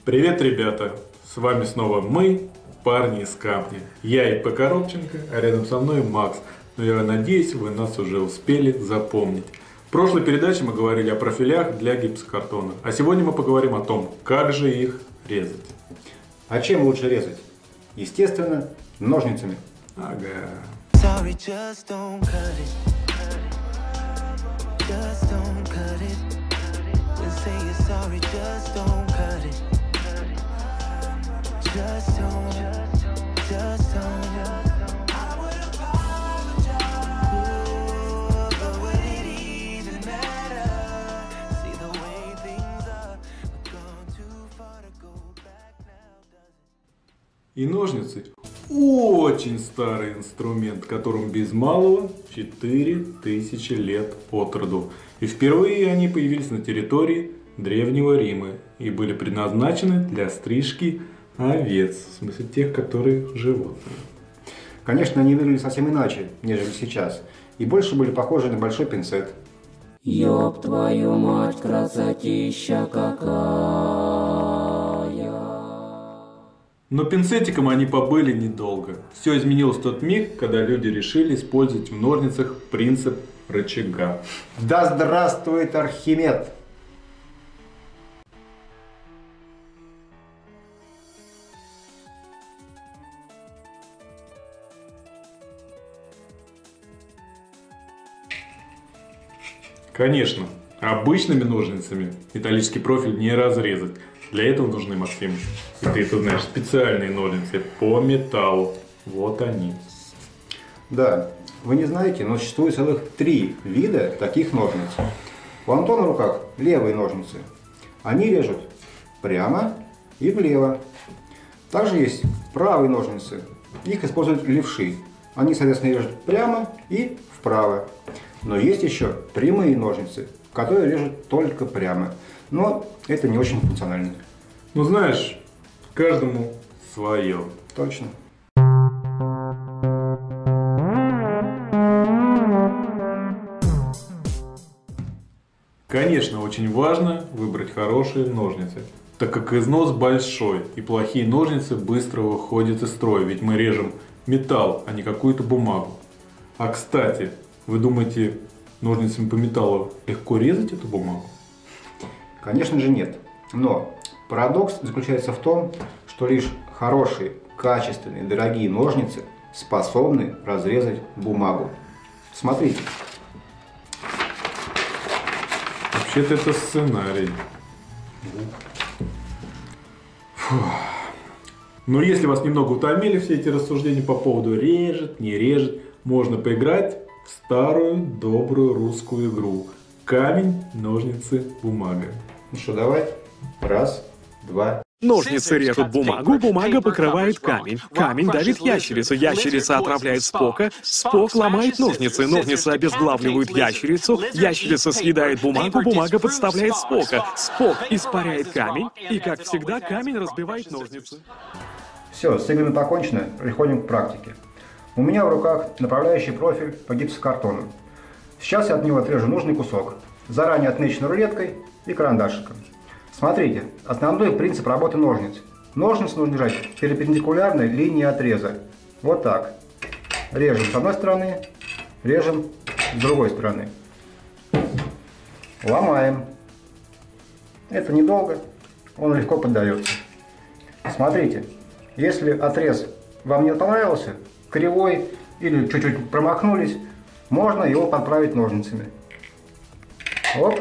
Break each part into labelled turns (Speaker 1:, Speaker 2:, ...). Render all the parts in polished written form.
Speaker 1: Привет, ребята! С вами снова мы, парни из камня. Я ИП Коробченко, а рядом со мной Макс. Но я надеюсь, вы нас уже успели запомнить. В прошлой передаче мы говорили о профилях для гипсокартона. А сегодня мы поговорим о том, как же их резать.
Speaker 2: А чем лучше резать? Естественно, ножницами.
Speaker 1: Ага.
Speaker 3: Sorry, just don't cut it. Just don't cut it. When say you're sorry, just don't cut it. Just don't. I would apologize. Ooh, but would it even matter? See the way things are. We've gone too far to go back now, does it?
Speaker 1: И ножницы очень старый инструмент, которому без малого 4000 лет от роду. И впервые они появились на территории Древнего Рима и были предназначены для стрижки овец, в смысле тех, которые животные.
Speaker 2: Конечно, они выглядели совсем иначе, нежели сейчас, и больше были похожи на большой пинцет.
Speaker 4: Ёб твою мать, красотища какая!
Speaker 1: Но пинцетиком они побыли недолго. Все изменилось в тот миг, когда люди решили использовать в ножницах принцип рычага.
Speaker 2: Да здравствует Архимед!
Speaker 1: Конечно, обычными ножницами металлический профиль не разрезать. Для этого нужны, Максим, и ты это знаешь, специальные ножницы по металлу. Вот они.
Speaker 2: Да, вы не знаете, но существует целых 3 вида таких ножниц. У Антона в руках левые ножницы. Они режут прямо и влево. Также есть правые ножницы. Их используют левши. Они, соответственно, режут прямо и вправо. Но есть еще прямые ножницы, которые режут только прямо. Но это не очень функционально.
Speaker 1: Ну знаешь, каждому свое.
Speaker 2: Точно.
Speaker 1: Конечно, очень важно выбрать хорошие ножницы, так как износ большой и плохие ножницы быстро выходят из строя, ведь мы режем металл, а не какую-то бумагу. А кстати, вы думаете, ножницами по металлу легко резать эту бумагу?
Speaker 2: Конечно же нет. Но парадокс заключается в том, что лишь хорошие, качественные, дорогие ножницы способны разрезать бумагу. Смотрите.
Speaker 1: Вообще-то это сценарий. Фух. Но если вас немного утомили все эти рассуждения по поводу режет, не режет, можно поиграть в старую добрую русскую игру. Камень, ножницы, бумага.
Speaker 2: Ну что, давай. 1, 2.
Speaker 5: Ножницы режут бумагу, бумага покрывает камень. Камень давит ящерицу, ящерица отравляет Спока, Спок ломает ножницы, ножницы обезглавливают ящерицу, ящерица съедает бумагу, бумага подставляет Спока, Спок испаряет камень, и, как всегда, камень разбивает ножницы.
Speaker 2: Все, с играми покончено, переходим к практике. У меня в руках направляющий профиль по гипсокартону. Сейчас я от него отрежу нужный кусок, заранее отмеченный рулеткой и карандашиком. Смотрите, основной принцип работы ножниц. Ножницы нужно держать перпендикулярно линии отреза. Вот так. Режем с одной стороны, режем с другой стороны. Ломаем. Это недолго, он легко поддается. Смотрите, если отрез вам не понравился, кривой или чуть-чуть промахнулись, можно его подправить ножницами. Оп.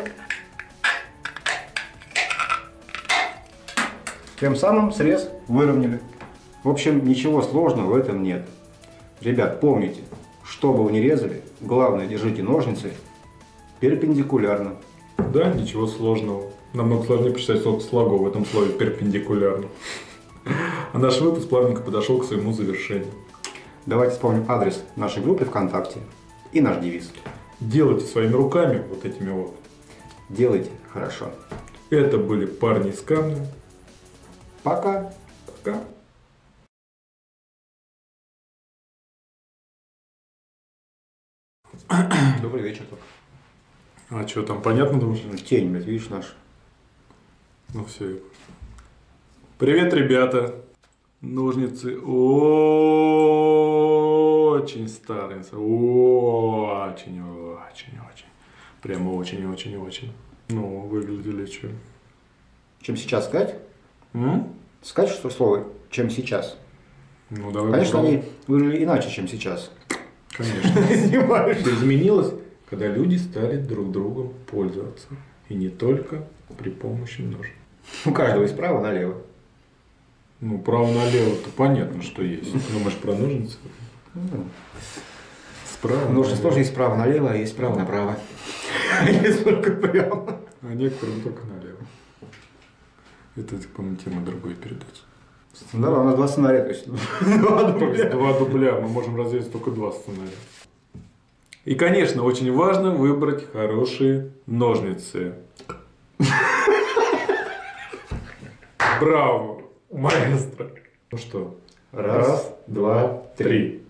Speaker 2: Тем самым срез выровняли. В общем, ничего сложного в этом нет. Ребят, помните, что бы вы ни резали, главное, держите ножницы перпендикулярно.
Speaker 1: Да, ничего сложного. Намного сложнее прочитать слово слогов в этом слове перпендикулярно. А наш выпуск плавненько подошел к своему завершению.
Speaker 2: Давайте вспомним адрес нашей группы ВКонтакте и наш девиз.
Speaker 1: Делайте своими руками вот этими вот.
Speaker 2: Делайте хорошо.
Speaker 1: Это были парни из камня.
Speaker 2: Пока.
Speaker 1: Пока.
Speaker 2: Добрый вечер.
Speaker 1: А что там, понятно, думаешь?
Speaker 2: Тень, блядь, видишь наш.
Speaker 1: Ну все. Привет, ребята. Ножницы очень старые. Очень. Прямо очень. Ну, выглядели что?
Speaker 2: Чем сейчас сказать?
Speaker 1: М?
Speaker 2: Сказать, что слово «чем сейчас»?
Speaker 1: Ну, давай
Speaker 2: Конечно,
Speaker 1: попробуем.
Speaker 2: они выглядели иначе, чем сейчас.
Speaker 1: Конечно.
Speaker 2: Понимаешь?
Speaker 1: Это изменилось, когда люди стали друг другом пользоваться. И не только при помощи ножа.
Speaker 2: У каждого есть право налево.
Speaker 1: Ну, право-налево-то понятно, что есть. Но мы же про ножницы. Справа.
Speaker 2: Ножницы
Speaker 1: налево.
Speaker 2: тоже есть право налево, а есть право направо. Есть только прямо.
Speaker 1: А некоторым только налево. Это, по-моему, тема другой передачи.
Speaker 2: Да, у нас 2 сценария, то есть 2 дубля.
Speaker 1: 2 дубля. Мы можем разделить только 2 сценария. И, конечно, очень важно выбрать хорошие ножницы. Браво, маэстро. Ну что?
Speaker 2: Раз, два, три.